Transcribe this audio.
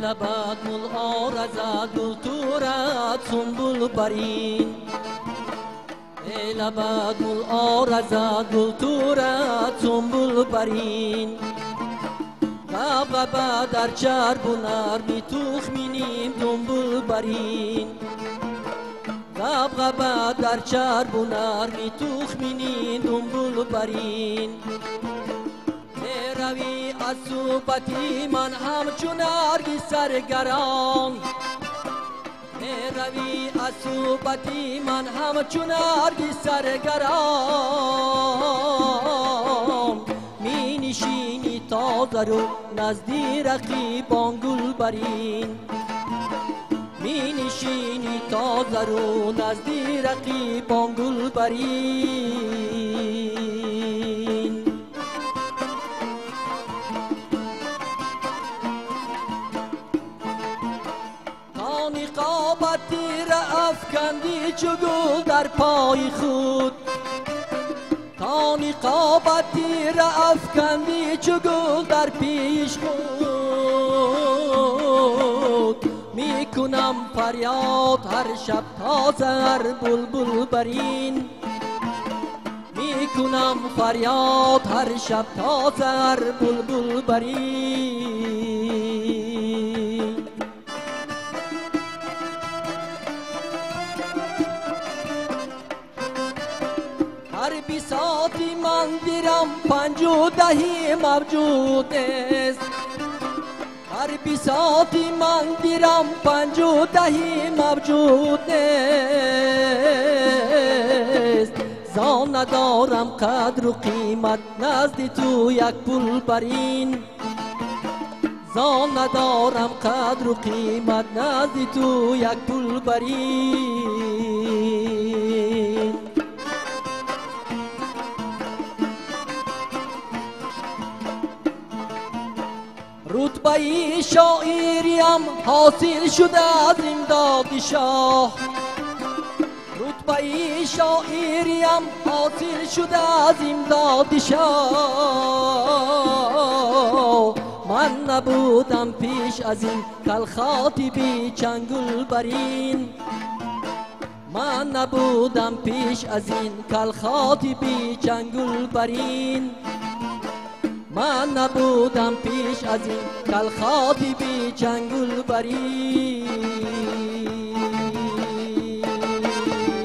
لبت گل آرزد گل تورد سنبول برین لبت گل آرزد گل تورد سنبول برین غبغبه در چربونر می تخمینیم دنبول برین غبغبه در چربونر می تخمینیم دنبول برین روی از صحبتی من همچون نرگس سرگران روی از صحبتی من همچون نرگس سرگران می نشینی تازه رو نزدی رقیبان گل برین می نشینی تازه رو نزدی رقیبان گل برین نقابتی را افکندی چو گل در پای خود تا نقابتی را افکندی چو گل در پیش خود میکنم فریاد هر شب تازه هر بلبل برین میکنم فریاد هر شب تازه هر بلبل برین هر بساطی من دیرم 50 موجود است هر بساطی من دیرم 50 موجود است زان ندارم قدر و قیمت نزد تو یک پول برین زان ندارم قدر و قیمت نزد تو یک پول برین رتبه شاعریم حاصل شده از امداد شاه رتبه شاعریم حاصل شده از امداد شاه من نبودم پیش از این کالخاطبی چنگل برین من نبودم پیش از این کالخاطبی چنگل برین من نبودم پیش از این کالخاطبی چنگل برین